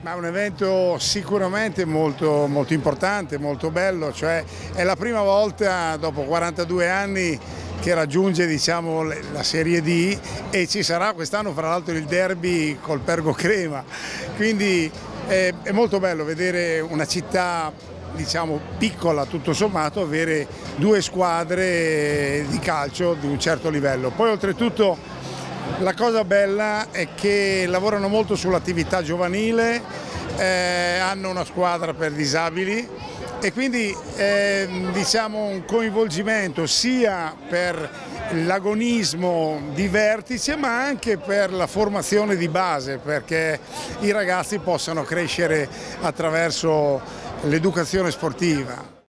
Ma è un evento sicuramente molto importante, molto bello, cioè è la prima volta dopo 42 anni che raggiunge, diciamo, la Serie D, e ci sarà quest'anno fra l'altro il derby col Pergo Crema, quindi è molto bello vedere una città, diciamo, piccola tutto sommato, avere due squadre di calcio di un certo livello. Poi oltretutto la cosa bella è che lavorano molto sull'attività giovanile, hanno una squadra per disabili e quindi diciamo un coinvolgimento sia per l'agonismo di vertice ma anche per la formazione di base, perché i ragazzi possano crescere attraverso l'educazione sportiva.